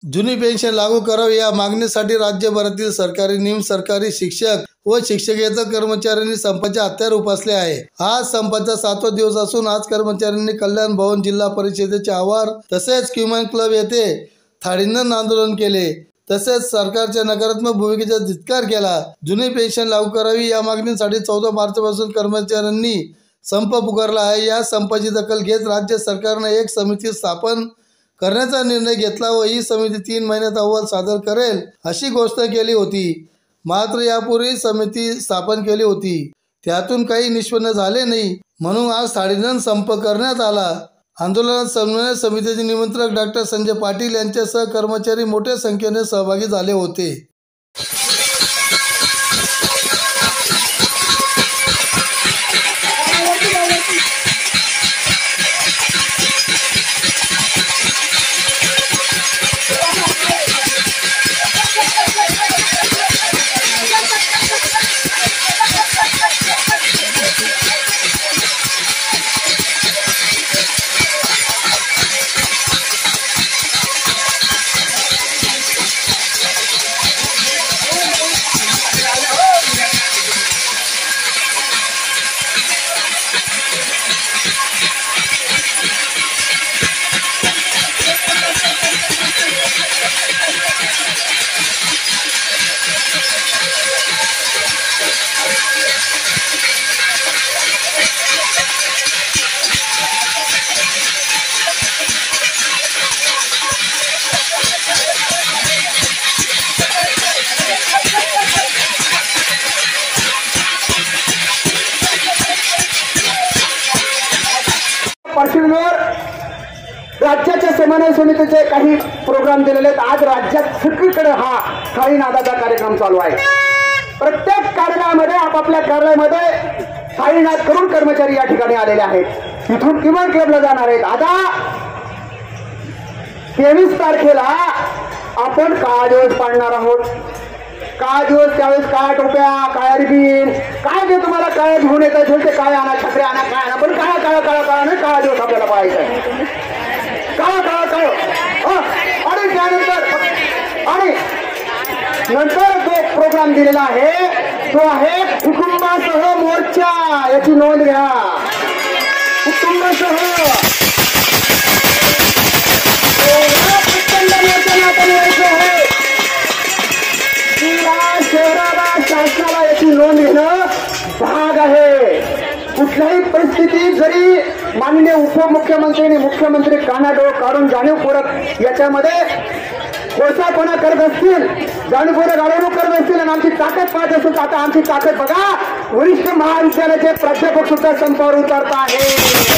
जुनी पेन्शन लागू करावी या मागणीसाठी राज्यभरातील सरकारी, निमसरकारी शिक्षक व शिक्षकेतर कर्मचाऱ्यांनी संपाचे हत्यार उपसले आहे। आज संपाचा 7वा दिवस असून आज कर्मचाऱ्यांनी कल्याण भवन जिल्हा परिषदेचे आवार तसेच क्युमन क्लब येथे थाळीनं आंदोलन केले। तसेच सरकारच्या नकारात्मक भूमिकेचा धिक्कार केला। जुनी पेन्शन लागू करावी या मागणीसाठी 14 मार्चपासून कर्मचाऱ्यांनी संप पुकारला आहे। या संपाची दखल घेत राज्य सरकारने एक समिती स्थापन करण्याचा निर्णय घेतला व ही समिती 3 महिन्यात अहवाल सादर करेल अशी घोषणा केली होती। मात्र यापूर्वी समिती स्थापन केली होती, त्यातून काही निष्पन्न झाले नाही, म्हणून आज थाळीनं संप करण्यात आला। आंदोलनात समन्वय समितीचे निमंत्रक डॉक्टर संजय पाटील यांच्यासह कर्मचारी मोठ्या संख्येने सहभागी झाले होते। पार्श्वभूमीवर राज्याच्या समन्वय समितीचे काही प्रोग्राम दिलेले आहेत। आज राज्यात सगळीकडे हा थाळी नादाचा कार्यक्रम चालू आहे। प्रत्येक कार्यालयामध्ये आपापल्या कार्यालयामध्ये थाळी नाद करून कर्मचारी या ठिकाणी आलेले आहेत। इथून किमान क्लबला जाणार आहेत। आता 23 तारखेला आपण काळा दिवस पाडणार आहोत। काळा दिवस त्यावेळेस काळ्या टोप्या, काळ्या रिबीन, काय जे तुम्हाला काय घेऊन येत असेल ते काय आणा, छत्री आणा, काय आणा, पण काळा काळा काळा काळा नाही, काळा दिवस आपल्याला पाहायचा आहे। काळा काळा काळ आणि त्यानंतर आणि नंतर जो प्रोग्राम दिलेला आहे तो आहे कुटुंबासह मोर्चा। याची नोंद घ्या, कुटुंबासह शहराला शासनाला याची नोंद घेणं भाग आहे। कुठल्याही परिस्थितीत जरी माननीय उपमुख्यमंत्री आणि मुख्यमंत्री कानाडोळ काढून जाणीवपूर्वक याच्यामध्ये कोळसापणा करत असतील, जाणीवपूर्वक अडवणूक करत असतील आणि आमची ताकद पाहत असेल, आता आमची ताकद बघा, वरिष्ठ महाविद्यालयाचे प्राध्यापक सुद्धा संपावर उतरत आहे।